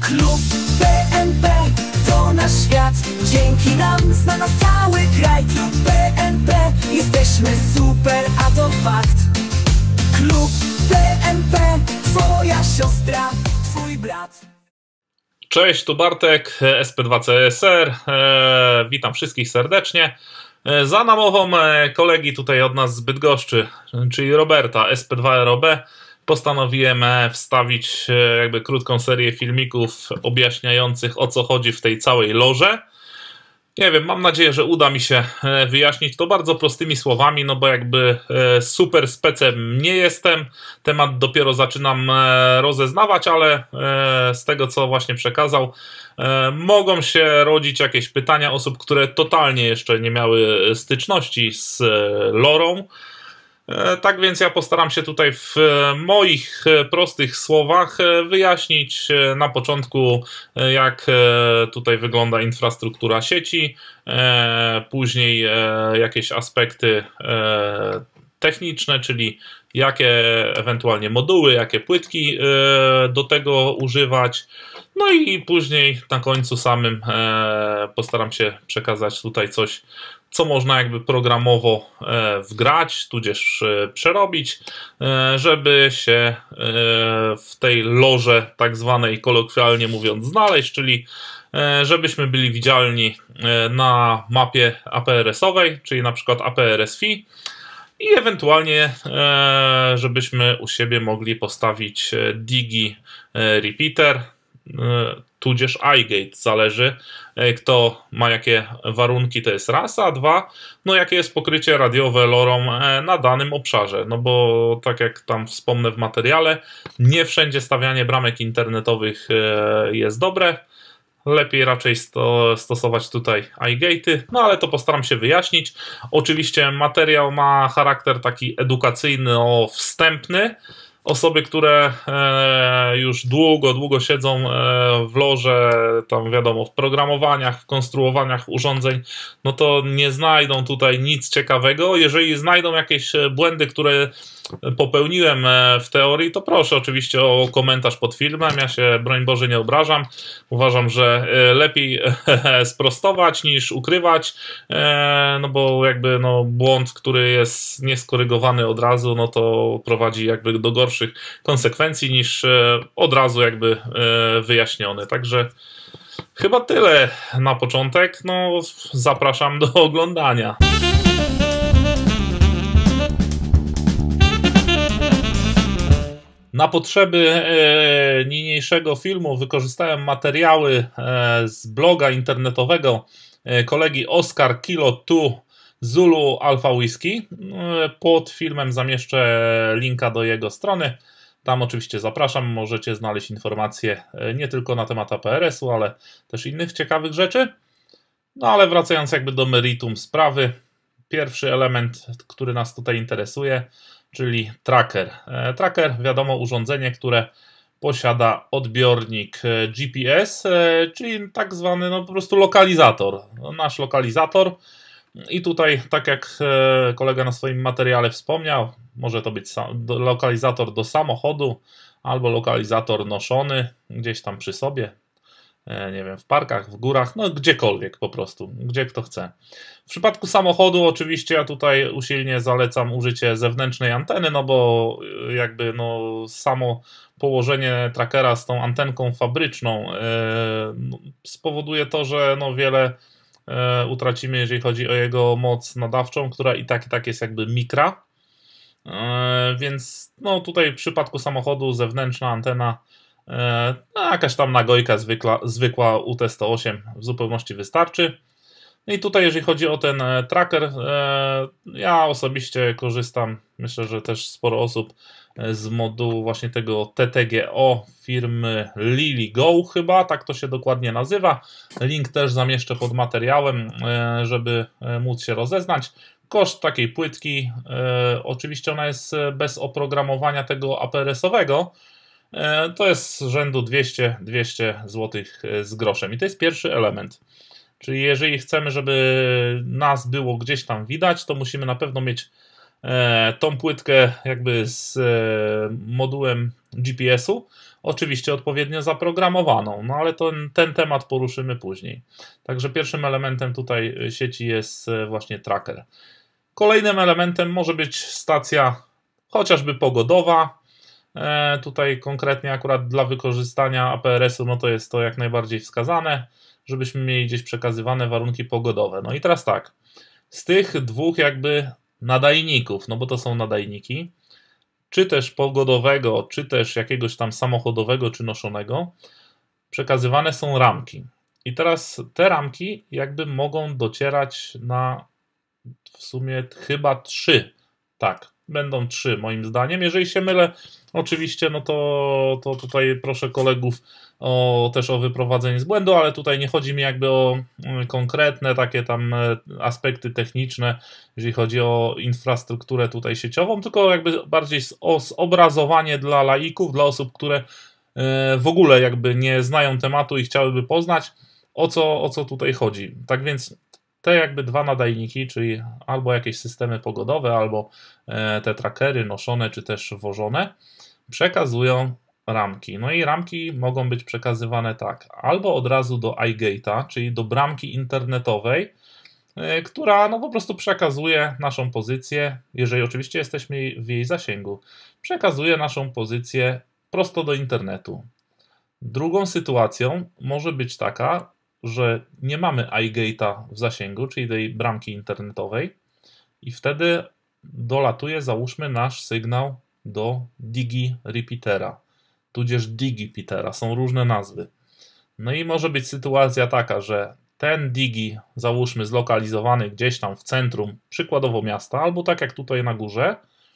Klub PNP to nasz świat. Dzięki nam zna nas cały kraj. Klub PNP, jesteśmy super, a to fakt. Klub PNP, twoja siostra, twój brat. Cześć, tu Bartek, SP2CSR. Witam wszystkich serdecznie. Za namową kolegi tutaj od nas z Bydgoszczy, czyli Roberta, SP2ROB, postanowiłem wstawić jakby krótką serię filmików objaśniających, o co chodzi w tej całej loże. Nie wiem, mam nadzieję, że uda mi się wyjaśnić to bardzo prostymi słowami, no bo jakby super specem nie jestem, temat dopiero zaczynam rozeznawać, ale z tego, co właśnie przekazał, mogą się rodzić jakieś pytania osób, które totalnie jeszcze nie miały styczności z lorą. Tak więc ja postaram się tutaj w moich prostych słowach wyjaśnić na początku, jak tutaj wygląda infrastruktura sieci, później jakieś aspekty techniczne, czyli jakie ewentualnie moduły, jakie płytki do tego używać. No i później na końcu samym postaram się przekazać tutaj coś, co można jakby programowo wgrać, tudzież przerobić, żeby się w tej loże tak zwanej, kolokwialnie mówiąc, znaleźć, czyli żebyśmy byli widzialni na mapie APRS-owej, czyli na przykład APRS-FI, i ewentualnie żebyśmy u siebie mogli postawić Digi Repeater, tudzież iGate, zależy kto ma jakie warunki, to jest raz, a dwa, no jakie jest pokrycie radiowe lorą na danym obszarze, no bo tak jak tam wspomnę w materiale, nie wszędzie stawianie bramek internetowych jest dobre. Lepiej raczej stosować tutaj iGate'y, no ale to postaram się wyjaśnić. Oczywiście materiał ma charakter taki edukacyjny, wstępny. Osoby, które już długo siedzą w lorze, tam wiadomo, w programowaniach, w konstruowaniach urządzeń, no to nie znajdą tutaj nic ciekawego. Jeżeli znajdą jakieś błędy, które popełniłem w teorii, to proszę oczywiście o komentarz pod filmem. Ja się, broń Boże, nie obrażam. Uważam, że lepiej sprostować niż ukrywać, no bo jakby błąd, który jest nieskorygowany od razu, no to prowadzi jakby do gorszych konsekwencji niż od razu jakby wyjaśniony. Także chyba tyle na początek. No, zapraszam do oglądania. Na potrzeby niniejszego filmu wykorzystałem materiały z bloga internetowego kolegi Oscar Kilo 2 Zulu Alpha Whiskey. Pod filmem zamieszczę linka do jego strony. Tam oczywiście zapraszam, możecie znaleźć informacje nie tylko na temat APRS-u, ale też innych ciekawych rzeczy. No ale wracając jakby do meritum sprawy, pierwszy element, który nas tutaj interesuje, czyli tracker. Tracker, wiadomo, urządzenie, które posiada odbiornik GPS, czyli tak zwany po prostu lokalizator. Nasz lokalizator. I tutaj, tak jak kolega na swoim materiale wspomniał, może to być lokalizator do samochodu albo lokalizator noszony gdzieś tam przy sobie. Nie wiem, w parkach, w górach, no gdziekolwiek po prostu, gdzie kto chce. W przypadku samochodu oczywiście ja tutaj usilnie zalecam użycie zewnętrznej anteny, no bo jakby samo położenie trackera z tą antenką fabryczną spowoduje to, że wiele utracimy, jeżeli chodzi o jego moc nadawczą, która i tak jest jakby mikra. Więc tutaj w przypadku samochodu zewnętrzna antena, jakaś tam nagojka zwykła UT108 w zupełności wystarczy. No i tutaj jeżeli chodzi o ten tracker, ja osobiście korzystam, myślę, że też sporo osób, z modułu właśnie tego TTGO firmy LilyGo chyba, tak to się dokładnie nazywa. Link też zamieszczę pod materiałem, żeby móc się rozeznać. Koszt takiej płytki, oczywiście ona jest bez oprogramowania tego APRS-owego, to jest z rzędu 200 zł z groszem. I to jest pierwszy element. Czyli jeżeli chcemy, żeby nas było gdzieś tam widać, to musimy na pewno mieć tą płytkę jakby z modułem GPS-u, oczywiście odpowiednio zaprogramowaną, no ale ten temat poruszymy później. Także pierwszym elementem tutaj sieci jest właśnie tracker. Kolejnym elementem może być stacja chociażby pogodowa. Tutaj konkretnie akurat dla wykorzystania APRS-u, no to jest to jak najbardziej wskazane, żebyśmy mieli gdzieś przekazywane warunki pogodowe. No i teraz tak, z tych dwóch jakby nadajników, no bo to są nadajniki, czy też pogodowego, czy też jakiegoś tam samochodowego, czy noszonego, przekazywane są ramki. I teraz te ramki jakby mogą docierać na w sumie chyba 3. Tak, będą 3 moim zdaniem. Jeżeli się mylę, oczywiście, no to tutaj proszę kolegów też o wyprowadzenie z błędu, ale tutaj nie chodzi mi jakby o konkretne takie tam aspekty techniczne, jeżeli chodzi o infrastrukturę tutaj sieciową, tylko jakby bardziej zobrazowanie dla laików, dla osób, które w ogóle jakby nie znają tematu i chciałyby poznać, o co tutaj chodzi. Tak więc te jakby dwa nadajniki, czyli albo jakieś systemy pogodowe, albo te trackery noszone, czy też wożone, przekazują ramki. No i ramki mogą być przekazywane tak, albo od razu do iGate'a, czyli do bramki internetowej, która no po prostu przekazuje naszą pozycję, jeżeli oczywiście jesteśmy w jej zasięgu, przekazuje naszą pozycję prosto do internetu. Drugą sytuacją może być taka, że nie mamy iGate'a w zasięgu, czyli tej bramki internetowej, i wtedy dolatuje, załóżmy, nasz sygnał do Digi Repeatera, tudzież Digipitera, są różne nazwy. No i może być sytuacja taka, że ten Digi, załóżmy, zlokalizowany gdzieś tam w centrum, przykładowo miasta, albo tak jak tutaj na górze,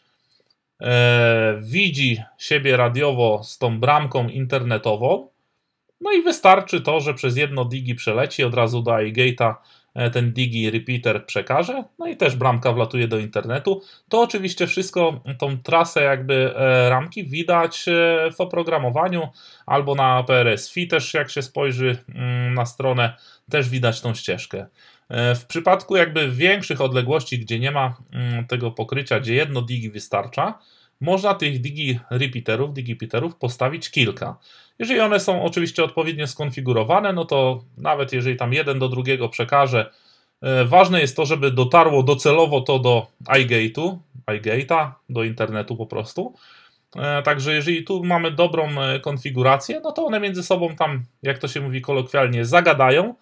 widzi siebie radiowo z tą bramką internetową, no i wystarczy to, że przez jedno Digi przeleci, od razu do iGate'a ten Digi Repeater przekaże, no i też bramka wlatuje do internetu. To oczywiście wszystko, tą trasę jakby ramki widać w oprogramowaniu albo na PRS-FI też, jak się spojrzy na stronę, też widać tą ścieżkę. W przypadku jakby większych odległości, gdzie nie ma tego pokrycia, gdzie jedno Digi wystarcza, można tych digipiterów postawić kilka. Jeżeli one są oczywiście odpowiednio skonfigurowane, no to nawet jeżeli tam jeden do drugiego przekaże, ważne jest to, żeby dotarło docelowo to do iGate'a, do internetu po prostu. Także jeżeli tu mamy dobrą konfigurację, no to one między sobą tam, jak to się mówi kolokwialnie, zagadają.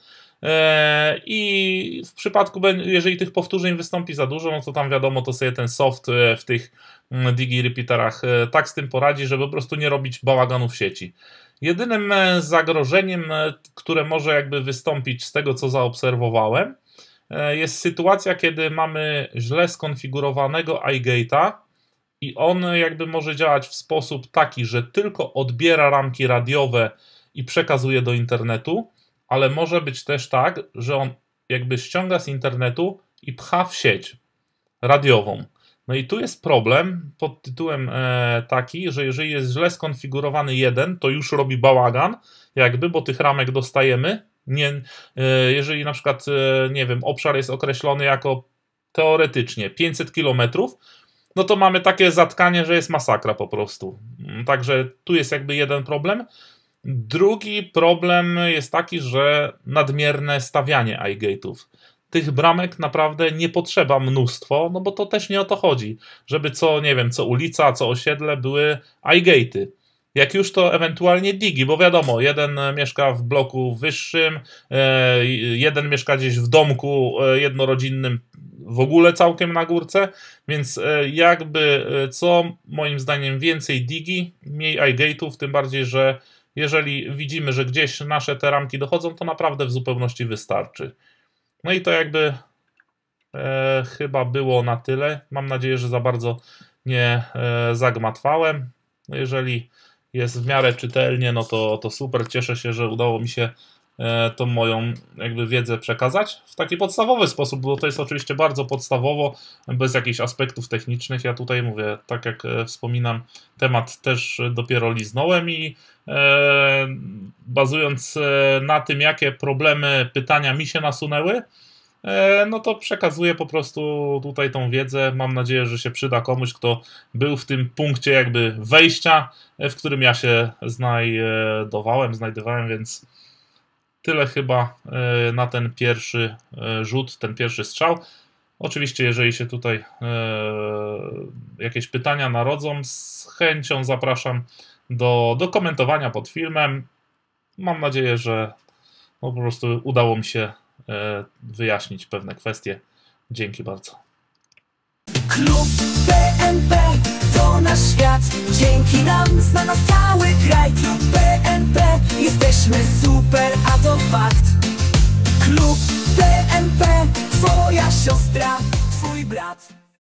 I w przypadku, jeżeli tych powtórzeń wystąpi za dużo, no to tam wiadomo, to sobie ten soft w tych Digi Repeaterach tak z tym poradzi, żeby po prostu nie robić bałaganu w sieci. Jedynym zagrożeniem, które może jakby wystąpić z tego, co zaobserwowałem, jest sytuacja, kiedy mamy źle skonfigurowanego iGate'a i on jakby może działać w sposób taki, że tylko odbiera ramki radiowe i przekazuje do internetu, ale może być też tak, że on jakby ściąga z internetu i pcha w sieć radiową. No i tu jest problem pod tytułem taki, że jeżeli jest źle skonfigurowany jeden, to już robi bałagan, jakby, bo tych ramek dostajemy. Jeżeli na przykład, nie wiem, obszar jest określony jako teoretycznie 500 km, no to mamy takie zatkanie, że jest masakra po prostu. Także tu jest jakby jeden problem. Drugi problem jest taki, że nadmierne stawianie iGate'ów. Tych bramek naprawdę nie potrzeba mnóstwo, no bo to też nie o to chodzi, żeby co, nie wiem, co ulica, co osiedle były iGate'y. Jak już to ewentualnie Digi, bo wiadomo, jeden mieszka w bloku wyższym, jeden mieszka gdzieś w domku jednorodzinnym w ogóle całkiem na górce, więc jakby co moim zdaniem więcej Digi, mniej iGate'ów, tym bardziej, że jeżeli widzimy, że gdzieś nasze te ramki dochodzą, to naprawdę w zupełności wystarczy. No i to jakby chyba było na tyle. Mam nadzieję, że za bardzo nie zagmatwałem. Jeżeli jest w miarę czytelnie, no to super. Cieszę się, że udało mi się tą moją jakby wiedzę przekazać w taki podstawowy sposób, bo to jest oczywiście bardzo podstawowo, bez jakichś aspektów technicznych. Ja tutaj mówię, tak jak wspominam, temat też dopiero liznąłem i bazując na tym, jakie problemy, pytania mi się nasunęły, no to przekazuję po prostu tutaj tą wiedzę. Mam nadzieję, że się przyda komuś, kto był w tym punkcie jakby wejścia, w którym ja się znajdowałem, więc tyle chyba na ten pierwszy rzut, ten pierwszy strzał. Oczywiście, jeżeli się tutaj jakieś pytania narodzą, z chęcią zapraszam do komentowania pod filmem. Mam nadzieję, że po prostu udało mi się wyjaśnić pewne kwestie. Dzięki bardzo. Klub PNP to nasz świat. Dzięki nam zna nas cały kraj.